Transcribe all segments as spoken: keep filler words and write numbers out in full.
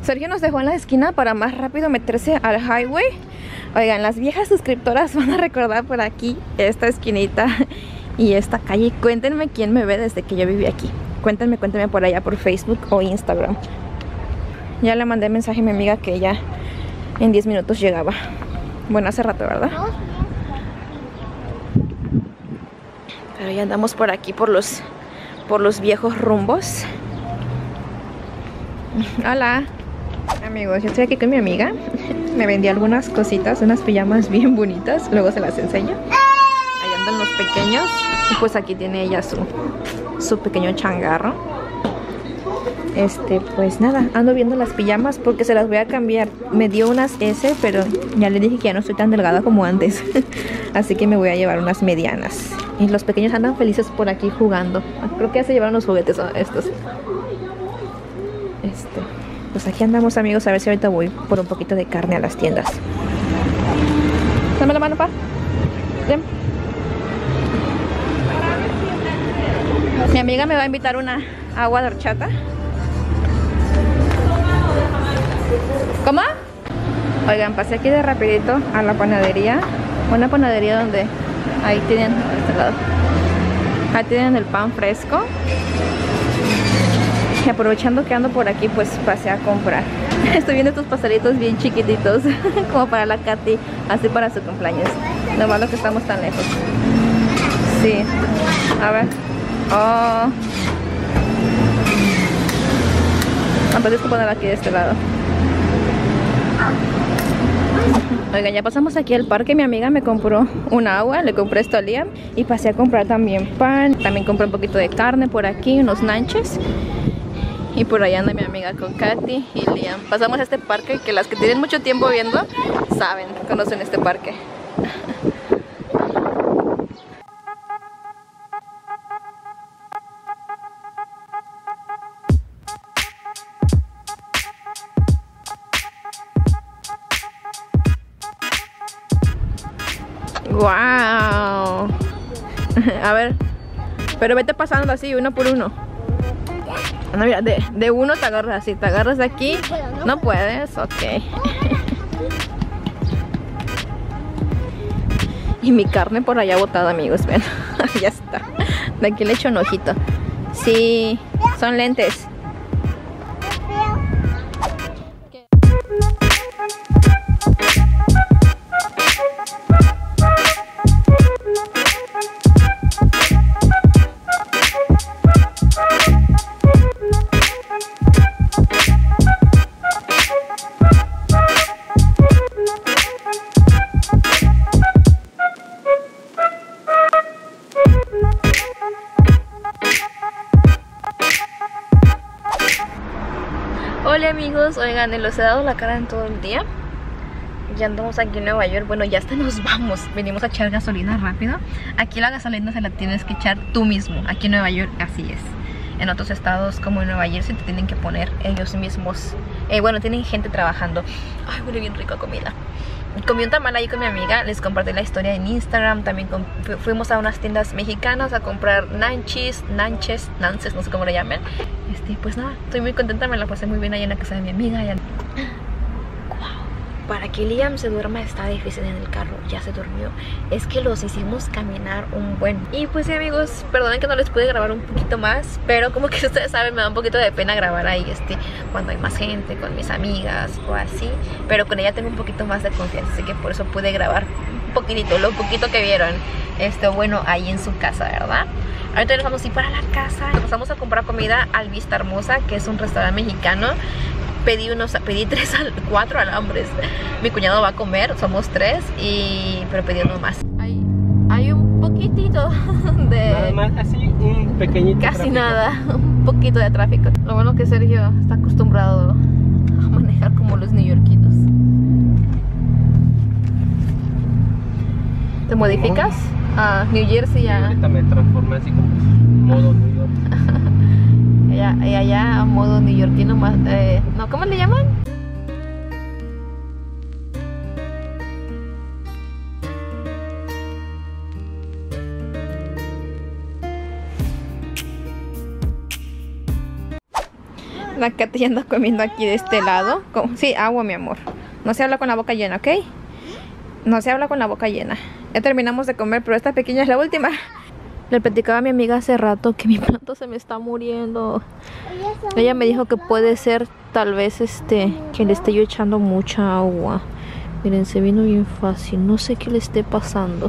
Sergio nos dejó en la esquina para más rápido meterse al highway. Oigan, las viejas suscriptoras van a recordar por aquí esta esquinita y esta calle. Cuéntenme quién me ve desde que yo viví aquí. Cuéntenme, cuéntenme por allá por Facebook o Instagram. Ya le mandé mensaje a mi amiga que ya en diez minutos llegaba. Bueno, hace rato, ¿verdad? Pero ya andamos por aquí, por los, por los viejos rumbos. Hola. Amigos, yo estoy aquí con mi amiga. Me vendió algunas cositas, unas pijamas bien bonitas. Luego se las enseño. Ahí andan los pequeños. Y pues aquí tiene ella su, su pequeño changarro. Este, pues nada, ando viendo las pijamas porque se las voy a cambiar. Me dio unas S, pero ya le dije que ya no estoy tan delgada como antes. Así que me voy a llevar unas medianas. Y los pequeños andan felices por aquí jugando. Creo que ya se llevaron los juguetes estos. Este, pues aquí andamos, amigos. A ver si ahorita voy por un poquito de carne a las tiendas. Dame la mano, pa. Ven. Mi amiga me va a invitar una agua de horchata. ¿Cómo? Oigan, pasé aquí de rapidito a la panadería. Una panadería donde ahí tienen, a este lado, ahí tienen el pan fresco. Y aprovechando que ando por aquí, pues pasé a comprar. Estoy viendo estos pastelitos bien chiquititos, como para la Katy, así para su cumpleaños. Lo malo que estamos tan lejos. Sí, a ver. Oh. Ah, pues es que poner aquí de este lado. Oigan, ya pasamos aquí al parque. Mi amiga me compró un agua, le compré esto a Liam y pasé a comprar también pan. También compré un poquito de carne por aquí, unos nanches. Y por allá anda mi amiga con Katy y Liam. Pasamos a este parque que las que tienen mucho tiempo viendo saben, conocen este parque. Wow. A ver, pero vete pasando así uno por uno. No, mira, de, de uno te agarras así, te agarras de aquí. No puedes, ok. Y mi carne por allá botada, amigos, ven. Ya está. De aquí le echo un ojito. Sí, son lentes. Hola amigos, oigan, les he dado la cara en todo el día. Ya andamos aquí en Nueva York. Bueno, ya hasta nos vamos. Venimos a echar gasolina rápido. Aquí la gasolina se la tienes que echar tú mismo. Aquí en Nueva York así es. En otros estados como en Nueva Jersey te tienen que poner ellos mismos. eh, Bueno, tienen gente trabajando. Ay, huele bien rico a comida. Comí un tamal ahí con mi amiga. Les compartí la historia en Instagram. También fuimos a unas tiendas mexicanas a comprar nanchis, nanches, nances, no sé cómo le llamen. Este, pues nada, estoy muy contenta. Me la pasé muy bien ahí en la casa de mi amiga. Ya... Para que Liam se duerma está difícil en el carro. Ya se durmió. Es que los hicimos caminar un buen. Y pues sí, amigos, perdonen que no les pude grabar un poquito más, pero como que ustedes saben, me da un poquito de pena grabar ahí este cuando hay más gente, con mis amigas o así. Pero con ella tengo un poquito más de confianza, así que por eso pude grabar un poquitito, lo poquito que vieron. Esto, bueno, ahí en su casa, ¿verdad? Ahorita nos vamos a ir para la casa. Nos vamos a comprar comida al Vista Hermosa, que es un restaurante mexicano. Pedí unos, pedí tres, cuatro alambres. Mi cuñado va a comer, somos tres, y pero pedí uno más. Hay, hay un poquitito de... Nada más, así, un pequeñito Casi tráfico. Nada, un poquito de tráfico. Lo bueno que Sergio está acostumbrado a manejar como los neoyorquinos. ¿Te modificas? A New Jersey ya. Ahorita me transformé así como modo New York. Allá, allá a modo neoyorquino más, eh, no, ¿cómo le llaman? La Katy ya anda comiendo aquí de este lado. Sí, agua, mi amor. No se habla con la boca llena, ¿ok? No se habla con la boca llena. Ya terminamos de comer, pero esta pequeña es la última. Le platicaba a mi amiga hace rato que mi planta se me está muriendo. Ella me dijo que puede ser tal vez este que le esté yo echando mucha agua. Miren, se vino bien fácil. No sé qué le esté pasando.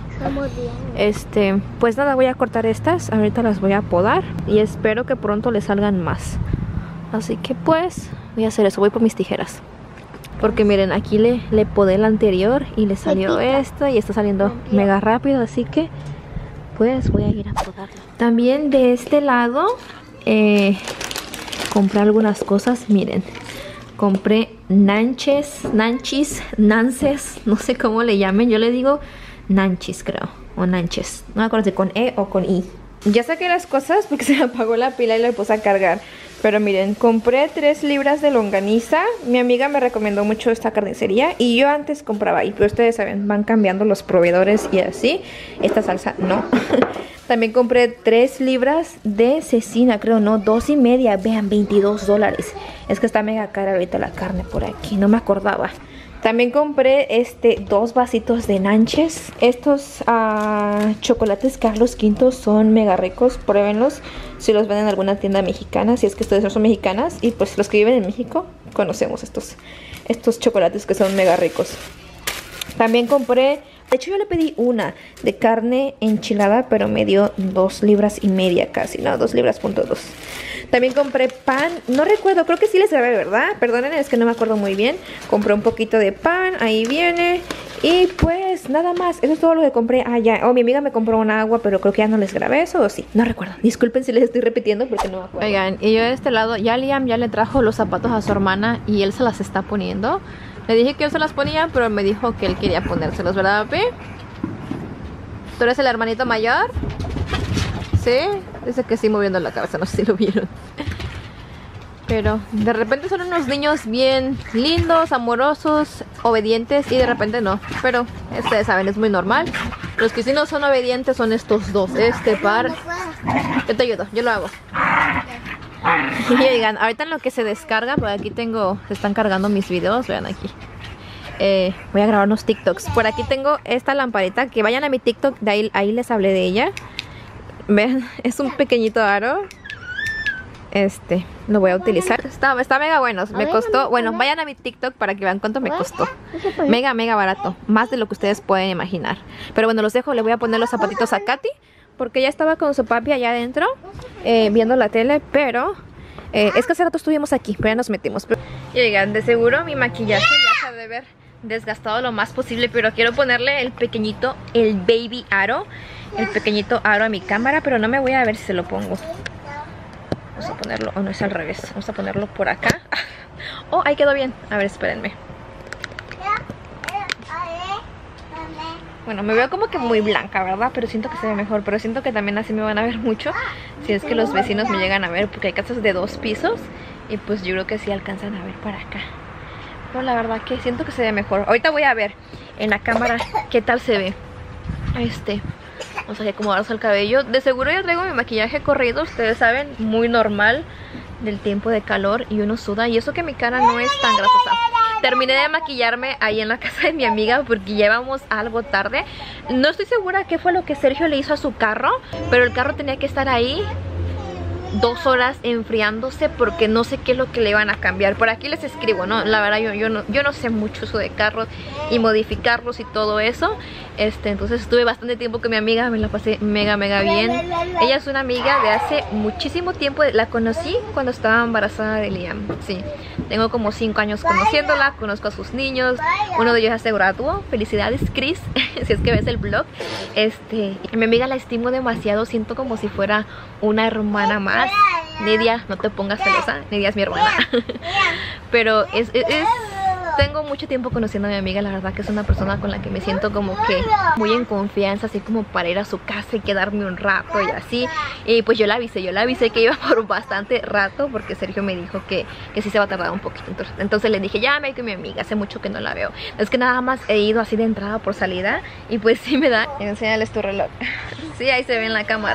Este, pues nada, voy a cortar estas. Ahorita las voy a podar. Y espero que pronto le salgan más. Así que pues voy a hacer eso. Voy por mis tijeras. Porque miren, aquí le, le podé la anterior y le salió esta. Y está saliendo mega rápido. Así que pues voy a ir a podarlo. También de este lado eh, compré algunas cosas. Miren. Compré nanches, nanchis, nances, no sé cómo le llamen. Yo le digo nanchis, creo, o nanches. No me acuerdo si con E o con I. Ya saqué las cosas porque se me apagó la pila y la puse a cargar. Pero miren, compré tres libras de longaniza. Mi amiga me recomendó mucho esta carnicería y yo antes compraba ahí. Pero ustedes saben, van cambiando los proveedores y así. Esta salsa no. También compré tres libras de cecina, creo, no, dos y media. Vean, veintidós dólares. Es que está mega cara ahorita la carne por aquí, no me acordaba. También compré este dos vasitos de nanches. Estos uh, chocolates Carlos Quinto son mega ricos. Pruébenlos si los ven en alguna tienda mexicana, si es que ustedes no son mexicanas. Y pues los que viven en México conocemos estos, estos chocolates que son mega ricos. También compré, de hecho yo le pedí una de carne enchilada, pero me dio dos libras y media casi, no, dos libras punto dos. También compré pan, no recuerdo, creo que sí les grabé, ¿verdad? Perdonen, es que no me acuerdo muy bien. Compré un poquito de pan, ahí viene. Y pues nada más, eso es todo lo que compré. Ah, ya, oh, mi amiga me compró una agua, pero creo que ya no les grabé eso, o sí, no recuerdo. Disculpen si les estoy repitiendo porque no me acuerdo. Oigan, y yo de este lado, ya Liam ya le trajo los zapatos a su hermana y él se las está poniendo. Le dije que yo se las ponía, pero me dijo que él quería ponérselos, ¿verdad, papi? ¿Tú eres el hermanito mayor? ¿Sí? Dice que sí, moviendo la cabeza, no sé si lo vieron. Pero de repente son unos niños bien lindos, amorosos, obedientes y de repente no. Pero ustedes saben, es muy normal. Los que sí no son obedientes son estos dos, este par. Yo te ayudo, yo lo hago. Y digan, ahorita en lo que se descarga, por aquí tengo, se están cargando mis videos, vean aquí. Eh, voy a grabar unos TikToks. Por aquí tengo esta lamparita, que vayan a mi TikTok, de ahí, ahí les hablé de ella. Vean, es un pequeñito aro. Este, lo voy a utilizar. Está, está mega bueno, me costó, bueno, vayan a mi TikTok para que vean cuánto me costó. Mega, mega barato, más de lo que ustedes pueden imaginar. Pero bueno, los dejo, le voy a poner los zapatitos a Katy, porque ella estaba con su papi allá adentro, eh, viendo la tele, pero eh, es que hace rato estuvimos aquí, pero ya nos metimos. Y oigan, de seguro mi maquillaje ya se debe ver desgastado lo más posible, pero quiero ponerle el pequeñito, el baby aro, el pequeñito aro a mi cámara, pero no me voy a ver si se lo pongo. Vamos a ponerlo, o oh, no, es al revés, vamos a ponerlo por acá. Oh, ahí quedó bien, a ver, espérenme. Bueno, me veo como que muy blanca, ¿verdad? Pero siento que se ve mejor. Pero siento que también así me van a ver mucho si es que los vecinos me llegan a ver, porque hay casas de dos pisos y pues yo creo que sí alcanzan a ver para acá. Pero la verdad que siento que se ve mejor. Ahorita voy a ver en la cámara qué tal se ve. Este, vamos a acomodarnos el cabello. De seguro yo traigo mi maquillaje corrido, ustedes saben, muy normal del tiempo de calor y uno suda. Y eso que mi cara no es tan grasosa. Terminé de maquillarme ahí en la casa de mi amiga porque ya íbamos algo tarde. No estoy segura qué fue lo que Sergio le hizo a su carro, pero el carro tenía que estar ahí dos horas enfriándose porque no sé qué es lo que le iban a cambiar. Por aquí les escribo, ¿no? La verdad yo, yo, no, yo no sé mucho eso de carros y modificarlos y todo eso. Este, entonces estuve bastante tiempo con mi amiga, me la pasé mega mega bien. Ella es una amiga de hace muchísimo tiempo, la conocí cuando estaba embarazada de Liam. Sí, tengo como cinco años conociéndola, conozco a sus niños, uno de ellos ya se graduó. Felicidades, Chris, si es que ves el vlog. Este, mi amiga la estimo demasiado, siento como si fuera una hermana más. Nidia, no te pongas celosa, Nidia es mi hermana. Pero es, es, es tengo mucho tiempo conociendo a mi amiga, la verdad que es una persona con la que me siento como que muy en confianza, así como para ir a su casa y quedarme un rato y así. Y pues yo la avisé, yo la avisé que iba por bastante rato porque Sergio me dijo que, que sí se va a tardar un poquito. Entonces, entonces le dije, ya me voy con mi amiga, hace mucho que no la veo. Es que nada más he ido así de entrada por salida y pues sí me da. Enséñales tu reloj. Sí, ahí se ve en la cámara.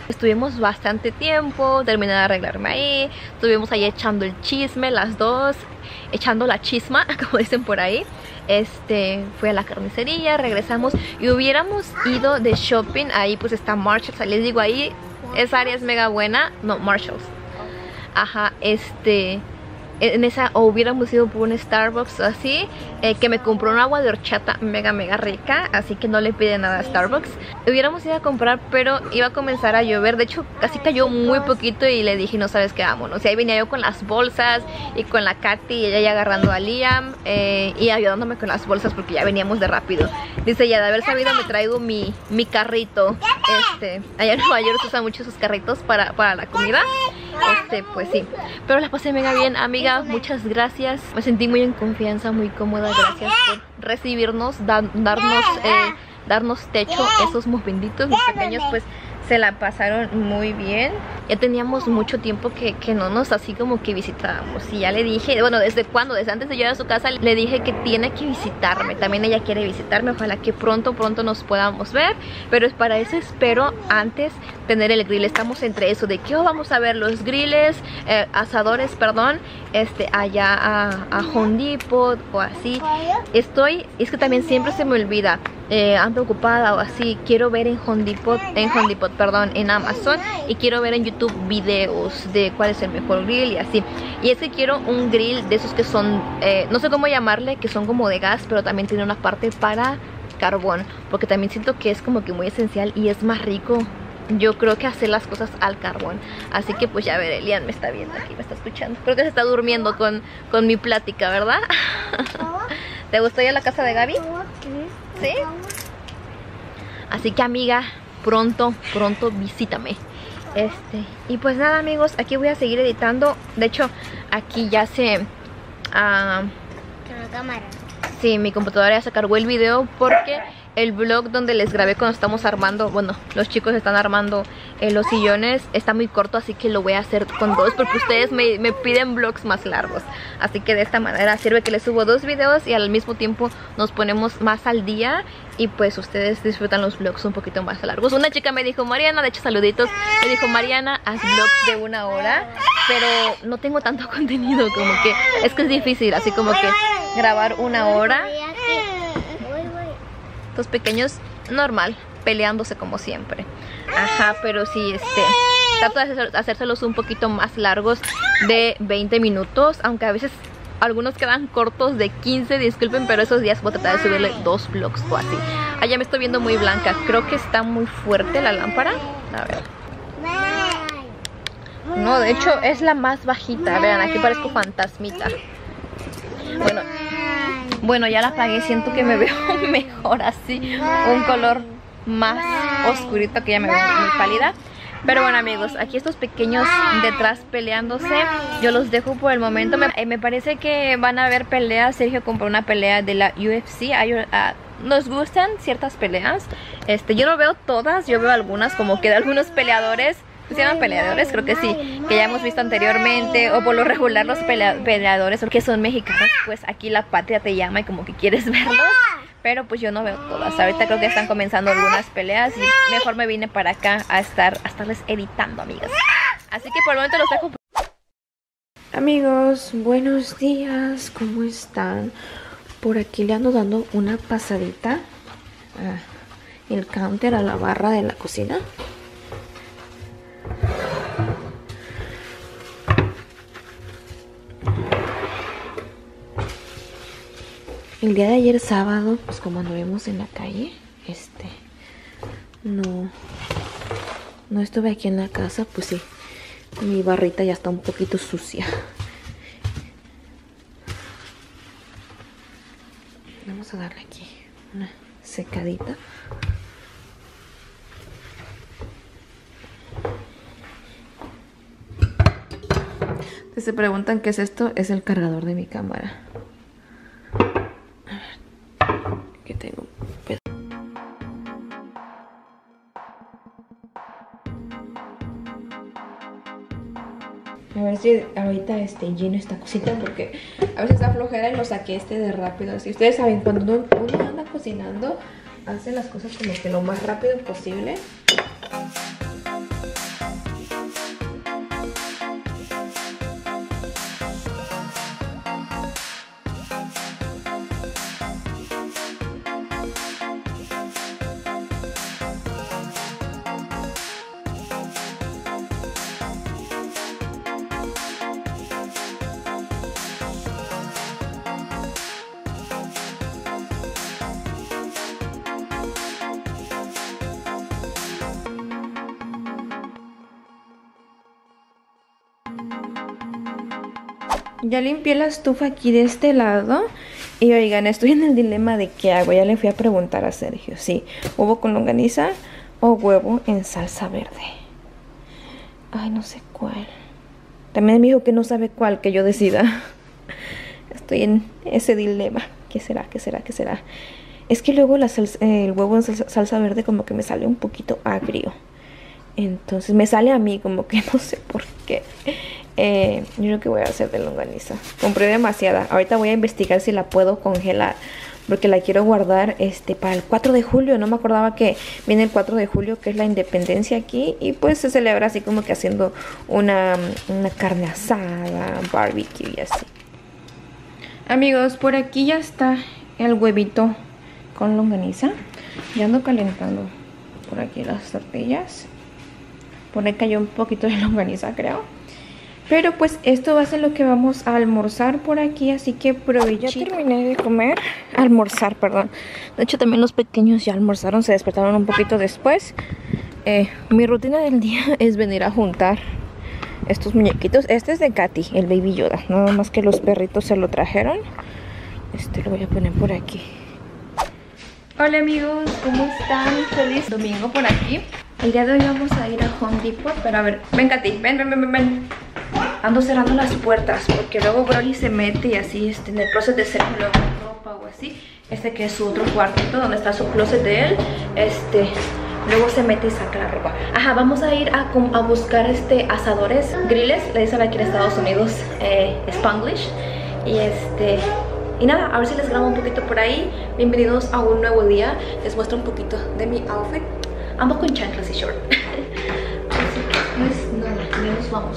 Estuvimos bastante tiempo, terminé de arreglarme ahí, estuvimos ahí echando el chisme las dos, echando la chisma, como dicen por ahí. Este, fui a la carnicería, regresamos y hubiéramos ido de shopping. Ahí pues está Marshalls, les digo, ahí esa área es mega buena. No, Marshalls. Ajá, este... en esa, o hubiéramos ido por un Starbucks así, eh, que me compró un agua de horchata mega mega rica, así que no le pide nada a Starbucks. Hubiéramos ido a comprar, pero iba a comenzar a llover. De hecho casi cayó muy poquito y le dije, no sabes qué, vámonos. Y ahí venía yo con las bolsas y con la Katy y ella ya agarrando a Liam, eh, y ayudándome con las bolsas porque ya veníamos de rápido. Dice, ya de haber sabido me traigo mi, mi carrito. Este, allá en Nueva York se usan mucho sus carritos para, para la comida. Este, pues sí, pero la pasé mega bien, amiga, muchas gracias. Me sentí muy en confianza, muy cómoda. Gracias por recibirnos, da, darnos eh, darnos techo. Esos muy benditos, mis pequeños pues se la pasaron muy bien. Ya teníamos mucho tiempo que, que no nos así como que visitábamos. Y ya le dije, bueno, desde cuando, desde antes de llegar a su casa, le dije que tiene que visitarme. También ella quiere visitarme, ojalá que pronto, pronto nos podamos ver. Pero es para eso espero antes tener el grill. Estamos entre eso, de que oh, vamos a ver los grilles, eh, asadores, perdón, este, allá a, a Home Depot o así. Estoy, es que también siempre se me olvida. Eh, ando ocupada o así, quiero ver en Home Depot, en Home Depot, perdón, en Amazon, y quiero ver en YouTube videos de cuál es el mejor grill y así. Y es que quiero un grill de esos que son, eh, no sé cómo llamarle, que son como de gas, pero también tiene una parte para carbón, porque también siento que es como que muy esencial y es más rico, yo creo, que hacer las cosas al carbón. Así que pues ya veré, Liam me está viendo aquí, me está escuchando. Creo que se está durmiendo con, con mi plática, ¿verdad? ¿Te gustó ya la casa de Gaby? ¿Sí? Así que amiga, pronto, pronto visítame. Este, y pues nada amigos, aquí voy a seguir editando. De hecho, aquí ya se... Uh, Con la cámara. Sí, mi computadora ya se cargó el video porque el vlog donde les grabé cuando estamos armando, bueno, los chicos están armando eh, los sillones, está muy corto, así que lo voy a hacer con dos porque ustedes me, me piden vlogs más largos. Así que de esta manera sirve que les subo dos videos y al mismo tiempo nos ponemos más al día y pues ustedes disfrutan los vlogs un poquito más largos. Una chica me dijo, Mariana, de hecho saluditos, me dijo, Mariana, haz vlogs de una hora, pero no tengo tanto contenido, como que es que es difícil, así como que grabar una hora. Los pequeños, normal, peleándose como siempre. Ajá, pero sí, este, trato de hacer, hacérselos un poquito más largos, de veinte minutos, aunque a veces algunos quedan cortos de quince, disculpen, pero esos días voy a tratar de subirle dos vlogs o así. Allá me estoy viendo muy blanca, creo que está muy fuerte la lámpara. A ver. No, de hecho es la más bajita, vean, aquí parezco fantasmita. Bueno, bueno, ya la apagué, siento que me veo mejor así, un color más oscurito, que ya me veo muy pálida. Pero bueno amigos, aquí estos pequeños detrás peleándose, yo los dejo por el momento. Me, eh, me parece que van a haber peleas. Sergio compró una pelea de la U F C. Hay, uh, nos gustan ciertas peleas, este, yo no veo todas, yo veo algunas, como que de algunos peleadores, ¿se llaman peleadores? Creo que sí, que ya hemos visto anteriormente, o por lo regular los pelea peleadores que son mexicanos, pues aquí la patria te llama y como que quieres verlos. Pero pues yo no veo todas. Ahorita creo que están comenzando algunas peleas y mejor me vine para acá a estar a estarles editando, amigas. Así que por el momento los dejo. Amigos, buenos días, ¿cómo están? Por aquí le ando dando una pasadita a el counter, a la barra de la cocina. El día de ayer sábado, pues como anduvimos en la calle, este, no, no estuve aquí en la casa, pues sí, mi barrita ya está un poquito sucia. Vamos a darle aquí una secadita. Si se preguntan qué es esto, es el cargador de mi cámara. Que tengo un pedo. A ver si ahorita este lleno esta cosita, porque a veces está flojera y lo saqué este de rápido. Si ustedes saben, cuando uno, uno anda cocinando, hace las cosas como que lo más rápido posible. Ya limpié la estufa aquí de este lado. Y oigan, estoy en el dilema de qué hago. Ya le fui a preguntar a Sergio. Sí, huevo con longaniza o huevo en salsa verde. Ay, no sé cuál. También me dijo que no sabe cuál, que yo decida. Estoy en ese dilema. ¿Qué será? ¿Qué será? ¿Qué será? Es que luego la salsa, el huevo en salsa, salsa verde como que me sale un poquito agrio. Entonces me sale a mí como que no sé por qué. Eh, yo creo que voy a hacer de longaniza. Compré demasiada. Ahorita voy a investigar si la puedo congelar, porque la quiero guardar este para el cuatro de julio. No me acordaba que viene el cuatro de julio, que es la independencia aquí. Y pues se celebra así como que haciendo una, una carne asada, barbecue y así. Amigos, por aquí ya está el huevito con longaniza. Ya ando calentando por aquí las tortillas. Por ahí cayó un poquito de longaniza, creo. Pero pues esto va a ser lo que vamos a almorzar por aquí, así que provechito. Ya terminé de comer, almorzar, perdón. De hecho también los pequeños ya almorzaron, se despertaron un poquito después. Eh, mi rutina del día es venir a juntar estos muñequitos. Este es de Katy, el Baby Yoda. Nada más que los perritos se lo trajeron. Este lo voy a poner por aquí. Hola amigos, ¿cómo están? Feliz domingo por aquí. El día de hoy vamos a ir a Home Depot. Pero a ver, ven Katy, ven, ven, ven, ven, ven. Ando cerrando las puertas porque luego Broly se mete y así este, en el closet de Sergio, luego ropa o así. Este que es su otro cuartito donde está su closet de él. Este, luego se mete y saca la ropa. Ajá, vamos a ir a, a buscar este asadores, griles, le dicen aquí en Estados Unidos, eh, Spanglish. Y este... Y nada, a ver si les grabo un poquito por ahí. Bienvenidos a un nuevo día. Les muestro un poquito de mi outfit. Ando con chanclas y short. Así que pues nada, ya nos vamos.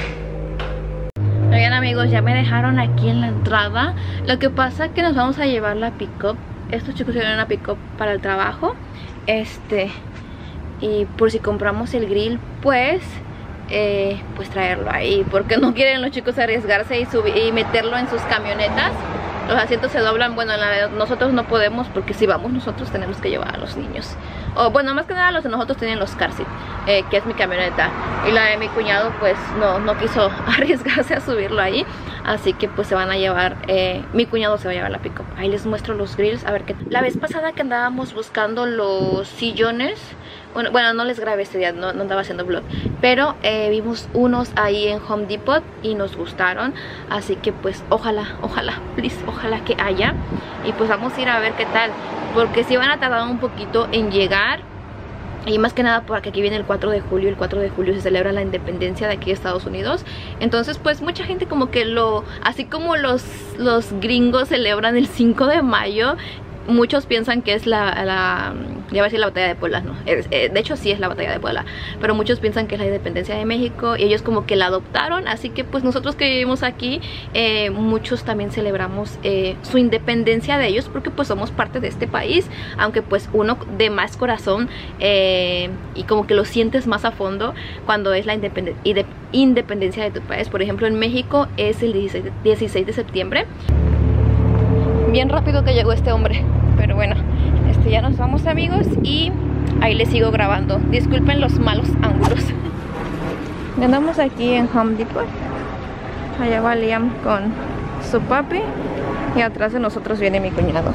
Oigan amigos, ya me dejaron aquí en la entrada. Lo que pasa es que nos vamos a llevar la pick-up. Estos chicos tienen una pick-up para el trabajo. Este... Y por si compramos el grill, pues... Eh, pues traerlo ahí. Porque no quieren los chicos arriesgarse y, subir, y meterlo en sus camionetas. Los asientos se doblan, bueno, la verdad, nosotros no podemos porque si vamos nosotros tenemos que llevar a los niños. O bueno, más que nada los de nosotros tienen los car seat, eh, que es mi camioneta. Y la de mi cuñado pues no, no quiso arriesgarse a subirlo ahí. Así que pues se van a llevar, eh, mi cuñado se va a llevar la pick-up. Ahí les muestro los grills, a ver qué. La vez pasada que andábamos buscando los sillones, bueno, bueno no les grabé este día, no, no andaba haciendo vlog, pero eh, vimos unos ahí en Home Depot y nos gustaron. Así que pues ojalá, ojalá, please, ojalá que haya. Y pues vamos a ir a ver qué tal, porque si van a tardar un poquito en llegar. Y más que nada porque aquí viene el cuatro de julio. El cuatro de julio se celebra la independencia de aquí de Estados Unidos. Entonces pues mucha gente como que lo... Así como los, los gringos celebran el cinco de mayo, muchos piensan que es la, la ya va a decir la batalla de Puebla, no, es, eh, de hecho sí es la batalla de Puebla, pero muchos piensan que es la independencia de México y ellos como que la adoptaron. Así que pues nosotros que vivimos aquí, eh, muchos también celebramos eh, su independencia de ellos, porque pues somos parte de este país, aunque pues uno de más corazón eh, y como que lo sientes más a fondo cuando es la independen independencia de tu país. Por ejemplo en México es el dieciséis de septiembre. Bien rápido que llegó este hombre, pero bueno, este ya nos vamos amigos y ahí les sigo grabando. Disculpen los malos ángulos. Andamos aquí en Home Depot. Allá va Liam con su papi y atrás de nosotros viene mi cuñado.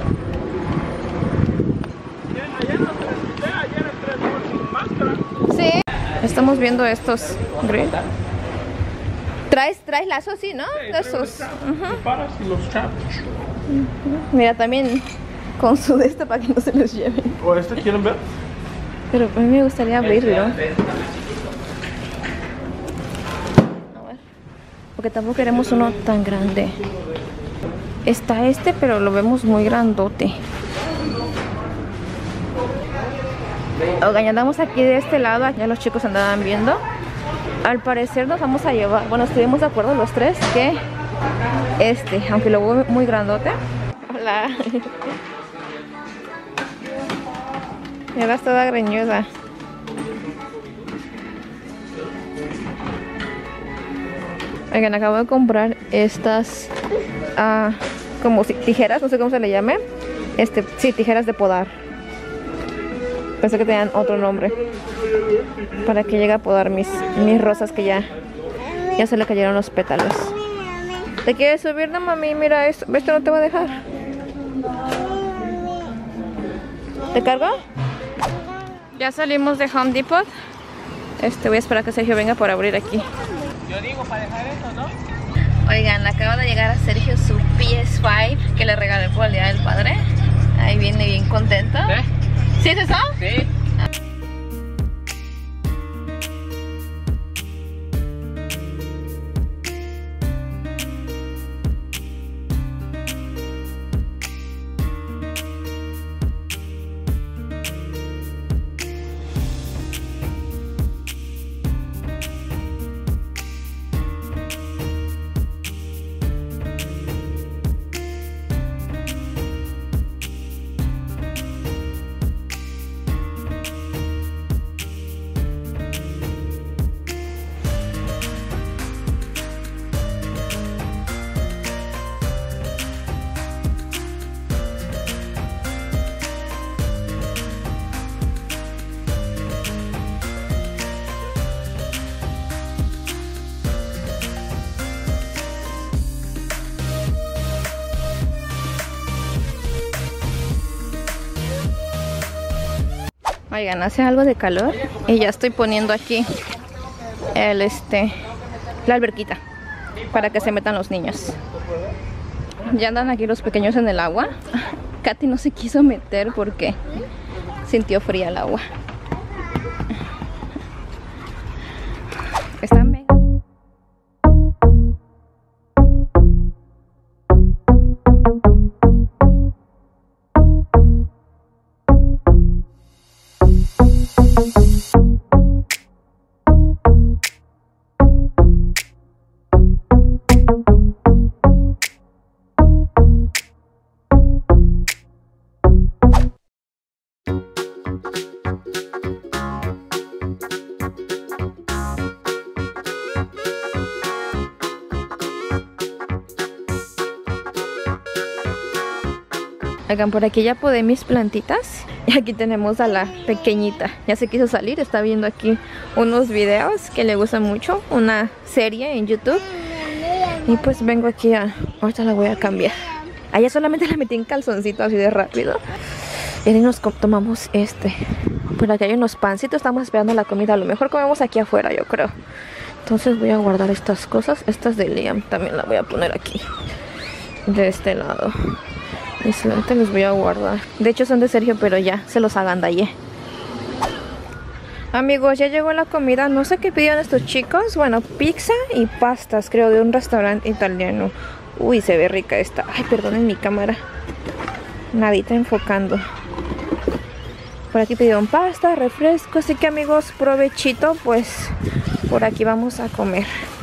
Sí, estamos viendo estos grills. ¿Traes, traes lazo así, no? Sí, de esos. Uh-huh. Los chaps. Uh-huh. Mira, también con su de este para que no se los lleven. ¿O este quieren ver? Pero a mí me gustaría abrirlo. A ver. Porque tampoco queremos uno tan grande. Está este, pero lo vemos muy grandote. Oigan, ya andamos aquí de este lado. Ya los chicos andaban viendo. Al parecer nos vamos a llevar, bueno, estuvimos de acuerdo los tres que este, aunque lo veo muy grandote. Hola. Y ahora toda greñuda. Oigan, acabo de comprar estas uh, como si, tijeras, no sé cómo se le llame. Este, sí, tijeras de podar. Pensé que tenían otro nombre. Para que llegue a podar mis, mis rosas que ya, ya se le cayeron los pétalos. ¿Te quieres subir? No, mami, mira esto. Esto no te va a dejar. ¿Te cargo? Ya salimos de Home Depot. Este, voy a esperar a que Sergio venga por abrir aquí. Yo digo para dejar eso, ¿no? Oigan, acaba de llegar a Sergio su P S cinco que le regalé por el Día del Padre. Ahí viene bien contento. ¿Eh? ¿Sí es eso? Sí. Oigan, hace algo de calor y ya estoy poniendo aquí el este la alberquita para que se metan los niños. Ya andan aquí los pequeños en el agua. Katy no se quiso meter porque sintió fría el agua. Están bien. Oigan, por aquí ya podé mis plantitas. Y aquí tenemos a la pequeñita. Ya se quiso salir, está viendo aquí unos videos que le gustan mucho. Una serie en YouTube. Y pues vengo aquí a... Ahorita la voy a cambiar. Allá solamente la metí en calzoncito así de rápido. Y ahí nos tomamos este. Por aquí hay unos pancitos, estamos esperando la comida. A lo mejor comemos aquí afuera, yo creo. Entonces voy a guardar estas cosas. Estas de Liam también las voy a poner aquí. De este lado. Excelente, los voy a guardar. De hecho son de Sergio, pero ya se los agandallé. Amigos, ya llegó la comida. No sé qué pidieron estos chicos. Bueno, pizza y pastas, creo, de un restaurante italiano. Uy, se ve rica esta. Ay, perdonen mi cámara. Nadita enfocando. Por aquí pidieron pasta, refresco. Así que amigos, provechito. Pues por aquí vamos a comer.